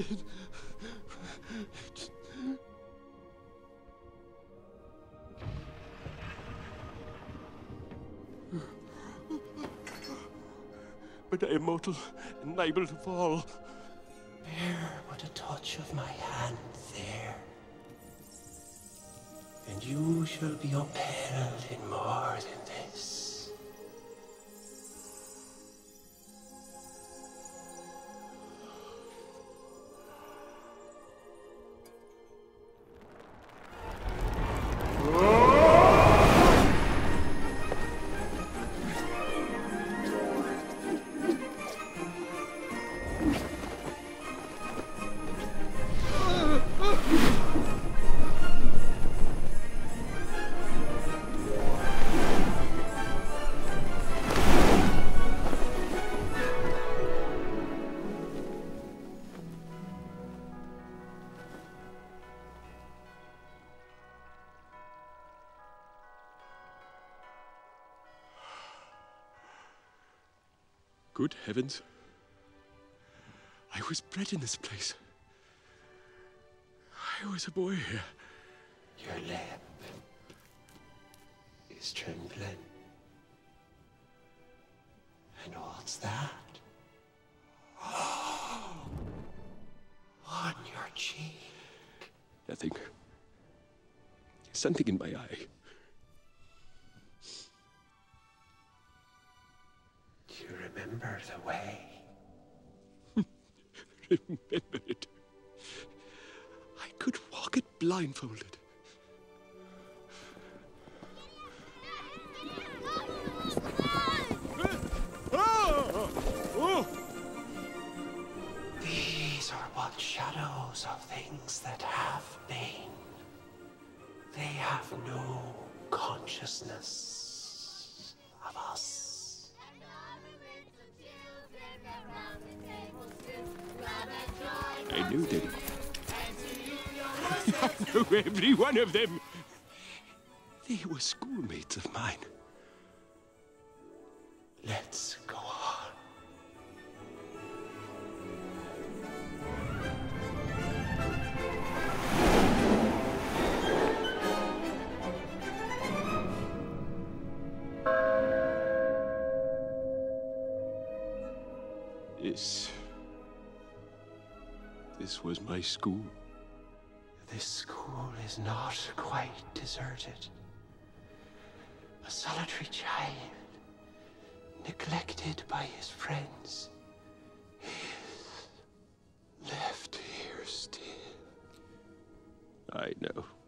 But I am mortal and liable to fall. Bear but a touch of my hand there, and you shall be upheld in more than this. Good heavens. I was bred in this place. I was a boy here. Your lip is trembling. And what's that? On your cheek. Nothing. Something in my eye. Do you remember the way? Remember it. I could walk it blindfolded. These are but shadows of things that have been. They have no consciousness of us. I knew them. I knew every one of them. They were schoolmates of mine. Let's go on. This was my school. This school is not quite deserted. A solitary child, neglected by his friends, is left here still. I know.